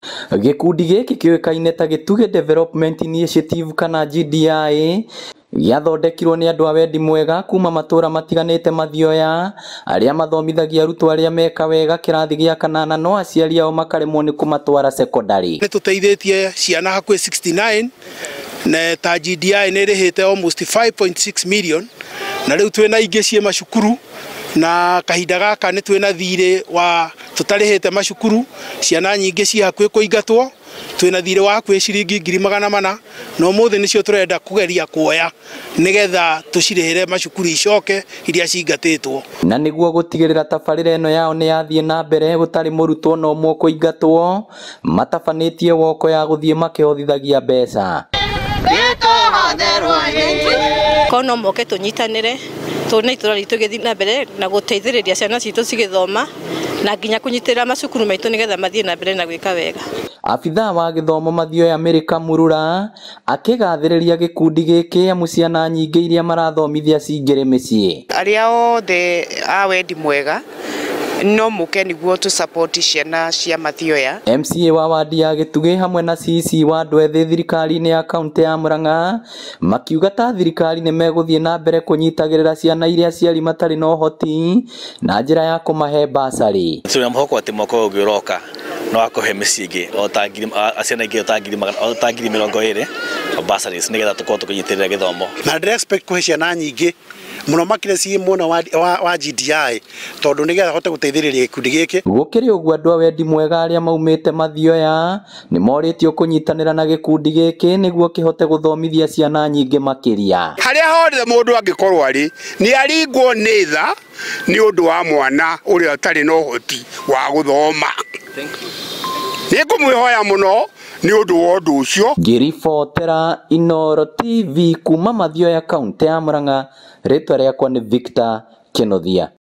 Gikundi giki kĩoĩkaine ta Gĩtugĩ Development Initiative kana GDI gĩathondekirwo nĩ andũ a wendi mwega kuma matũra matiganĩte Mathioya, arĩa mathomithagia arutwo arĩa meka wega kĩrathi gĩa kanana no aciari ao makaremwo nĩ kũmatwara secondary. Nĩ tũteithĩtie ciana hakuhĩ 69 na ta GDI nĩ rĩhĩte almost 5.6 million, na rĩu twĩna ingĩ ciĩ macukuru na kahinda gaka nĩ twĩna thirĩ wa tũtarĩhĩte macukuru, ciana nyingĩ ciĩ hakuhĩ kũingatwo, twĩna thirĩ wa hakuhĩ ciringi 400,000 no mũthĩ nĩcio tũrenda kũgeria kuoya nĩgetha tũcirĩhĩre macukuru icoke iria cingatĩtwo. Na nĩguo gũtigĩrĩra tabarĩra ĩno yao nĩ yathiĩ na mbere gũtarĩ mũrutwo no ũmwe kũingatwo, matabanĩtie woko ya gũthiĩ makĩhotithagia mbeca. Kono moke tũnyitanĩre tũne itũra ritũ gĩthiĩ na mbere na gũteithĩrĩria ciana citũ cigĩthoma na nginya kũnyitĩrĩra macukuru maitũ nĩgetha mathiĩ na mbere na gwĩka wega. Abithaa wa gĩthomo Mathioya Amerika Murura akĩgathĩrĩria gĩkundi gĩkĩ amu ciana nyingĩ iria marathomithia cingĩrĩ mĩciĩ. Arĩa othe a wendi mwega no mũke nĩguo tu support ciana cia Mathioya. MCA wa wadi ya Gĩtugĩ hamwe na CC wa andũ ethĩ thirikari-inĩ ya kaunti ya Murang'a makiuga ta thirikari nĩ megũthiĩ na mbere kũnyitagĩrĩra ciana iria aciari matarĩ na ũhoti na njĩra ya kũmahe basarĩ. Tuna mũhoko atĩ mwaka ũyũ ũroka no akũhe mĩciĩ ingĩ o ta ciana ingĩ o ta 20,000 basaries nĩgetha tũkorwo tũkĩnyitĩrĩra gĩthomo. Na ndĩre expect kũhe ciana nyingĩ mũno makĩria ciĩ mwena wa GDI tondũ nĩgetha hote gũteithĩrĩria gĩkundi gĩkĩ. Gũkĩrĩ ũguo andũ a wendi mwega arĩa maumĩte Mathioya nĩ morĩtio kũnyitanĩra na gĩkundi gĩkĩ nĩguo kĩhote gũthomithia ciana nyingĩ makĩria. Harĩa hothe mũndũ angĩkorwo arĩ nĩ aringwo nĩ tha nĩ ũndũ wa mwana ũrĩa ũtarĩ na ũhoti wa gũthoma. Nĩ ngũmwĩhoya mũno nĩ ũndũ wa ũndũ ũcio. Ngĩribotera Inooro TV kuma Mathioya kaunti ya Murang'a, rĩtwa rĩakwa nĩ Victor Kĩnothia.